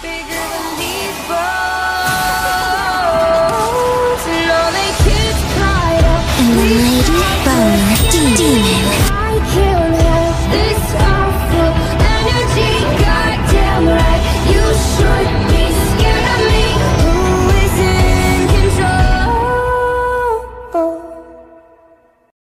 bigger than these bones, and all they keep tied up. And the Lady Bone Demon.